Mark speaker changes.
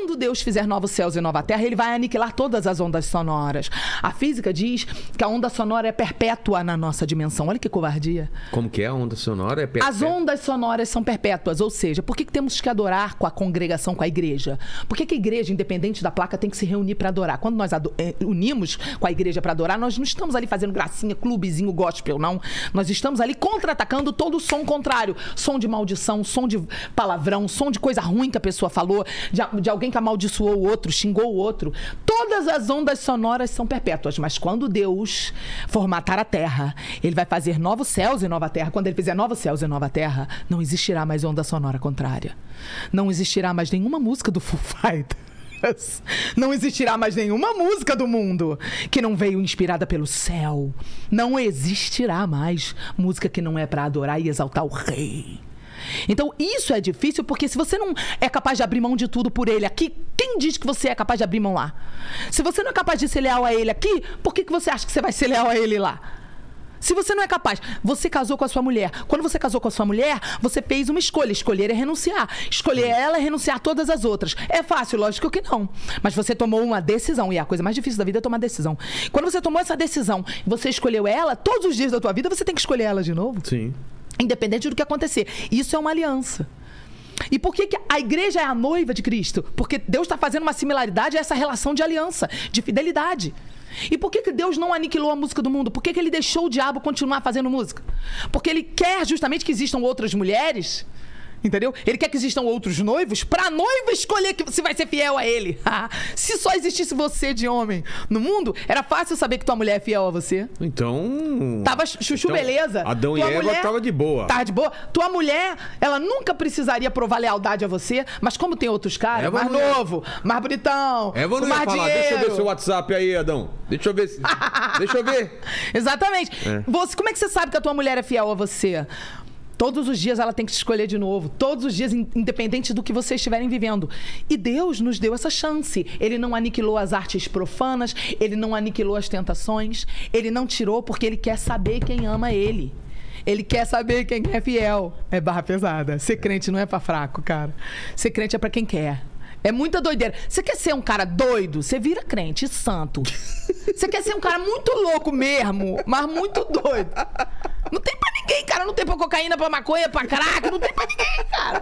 Speaker 1: quando Deus fizer novos céus e nova terra, ele vai aniquilar todas as ondas sonoras. A física diz que a onda sonora é perpétua na nossa dimensão. Olha que covardia.
Speaker 2: Como que é a onda sonora? É perpétua?
Speaker 1: As ondas sonoras são perpétuas, ou seja, por que temos que adorar com a congregação, com a igreja? Por que a igreja, independente da placa, tem que se reunir para adorar? Quando nós unimos com a igreja para adorar, nós não estamos ali fazendo gracinha, clubezinho, gospel, não. Nós estamos ali contra-atacando todo o som contrário. Som de maldição, som de palavrão, som de coisa ruim que a pessoa falou, de alguém que amaldiçoou o outro, xingou o outro. Todas as ondas sonoras são perpétuas, mas quando Deus formatar a terra, ele vai fazer novos céus e nova terra. Quando ele fizer novos céus e nova terra, não existirá mais onda sonora contrária. Não existirá mais nenhuma música do Foo Fighters. Não existirá mais nenhuma música do mundo que não veio inspirada pelo céu. Não existirá mais música que não é para adorar e exaltar o rei. Então isso é difícil, porque se você não é capaz de abrir mão de tudo por ele aqui, quem diz que você é capaz de abrir mão lá? Se você não é capaz de ser leal a ele aqui, por que você acha que você vai ser leal a ele lá? Se você não é capaz, você casou com a sua mulher. Quando você casou com a sua mulher, você fez uma escolha. Escolher é renunciar. Escolher ela é renunciar a todas as outras. É fácil? Lógico que não. Mas você tomou uma decisão. E a coisa mais difícil da vida é tomar decisão. Quando você tomou essa decisão, você escolheu ela, todos os dias da tua vida você tem que escolher ela de novo.
Speaker 2: Sim.
Speaker 1: Independente do que acontecer. Isso é uma aliança. E por que a igreja é a noiva de Cristo? Porque Deus está fazendo uma similaridade a essa relação de aliança, de fidelidade. E por que Deus não aniquilou a música do mundo? Por que ele deixou o diabo continuar fazendo música? Porque ele quer justamente que existam outras mulheres, entendeu? Ele quer que existam outros noivos para a noiva escolher que você vai ser fiel a ele. Se só existisse você de homem no mundo, era fácil saber que tua mulher é fiel a você.
Speaker 2: Então...
Speaker 1: Tava chuchu, então, beleza.
Speaker 2: Adão e Eva tava de boa.
Speaker 1: Tava de boa. Tua mulher, ela nunca precisaria provar lealdade a você, mas como tem outros caras, mais novo, mais bonitão,
Speaker 2: Eva não
Speaker 1: mais
Speaker 2: ia falar,
Speaker 1: dinheiro.
Speaker 2: deixa eu ver seu WhatsApp aí, Adão. Deixa eu ver. Deixa eu ver.
Speaker 1: Exatamente. Como é que você sabe que a tua mulher é fiel a você? Todos os dias ela tem que te escolher de novo. Todos os dias, independente do que vocês estiverem vivendo. E Deus nos deu essa chance. Ele não aniquilou as artes profanas. Ele não aniquilou as tentações. Ele não tirou porque ele quer saber quem ama ele. Ele quer saber quem é fiel. É barra pesada. Ser crente não é pra fraco, cara. Ser crente é pra quem quer. É muita doideira. Você quer ser um cara doido? Você vira crente, santo. Você quer ser um cara muito louco mesmo, mas muito doido. Não tem pra ninguém, cara. Não tem pra cocaína, pra maconha, pra crack. Não tem pra ninguém, cara.